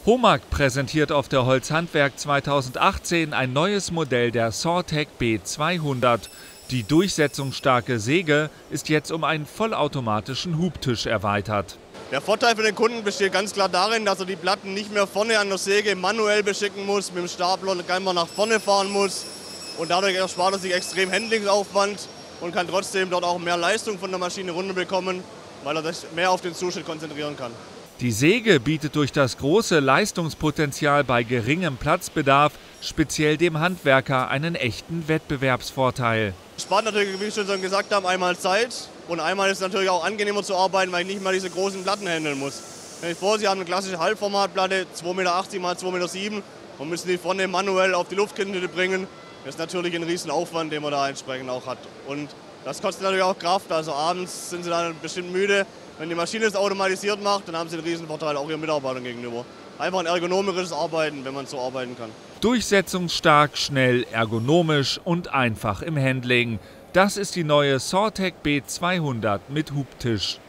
HOMAG präsentiert auf der Holzhandwerk 2018 ein neues Modell der Sortec B200. Die durchsetzungsstarke Säge ist jetzt um einen vollautomatischen Hubtisch erweitert. Der Vorteil für den Kunden besteht ganz klar darin, dass er die Platten nicht mehr vorne an der Säge manuell beschicken muss, mit dem Stapler einmal nach vorne fahren muss. Und dadurch erspart er sich extrem Handlingsaufwand und kann trotzdem dort auch mehr Leistung von der Maschine runterbekommen, weil er sich mehr auf den Zuschnitt konzentrieren kann. Die Säge bietet durch das große Leistungspotenzial bei geringem Platzbedarf speziell dem Handwerker einen echten Wettbewerbsvorteil. Es spart natürlich, wie ich schon gesagt habe, einmal Zeit und einmal ist es natürlich auch angenehmer zu arbeiten, weil ich nicht mal diese großen Platten handeln muss. Stellen Sie sich vor, Sie haben eine klassische Halbformatplatte, 2,80 Meter x 2,7 Meter und müssen die vorne manuell auf die Luftkante bringen. Das ist natürlich ein riesen Aufwand, den man da entsprechend auch hat. Und das kostet natürlich auch Kraft, also abends sind Sie dann bestimmt müde. Wenn die Maschine es automatisiert macht, dann haben Sie einen riesen Vorteil auch Ihren Mitarbeitern gegenüber. Einfach ein ergonomisches Arbeiten, wenn man so arbeiten kann. Durchsetzungsstark, schnell, ergonomisch und einfach im Handling. Das ist die neue Sortec B200 mit Hubtisch.